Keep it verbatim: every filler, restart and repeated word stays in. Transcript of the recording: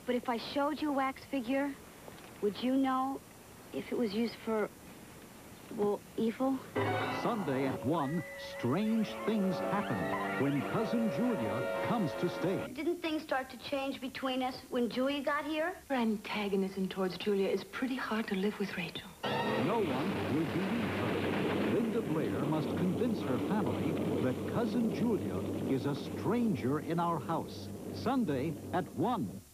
But if I showed you a wax figure, would you know if it was used for, well, evil? Sunday at one, strange things happen when Cousin Julia comes to stay. Didn't things start to change between us when Julia got here? Her antagonism towards Julia is pretty hard to live with, Rachel. No one will believe her. Linda Blair must convince her family that Cousin Julia is a stranger in our house. Sunday at one.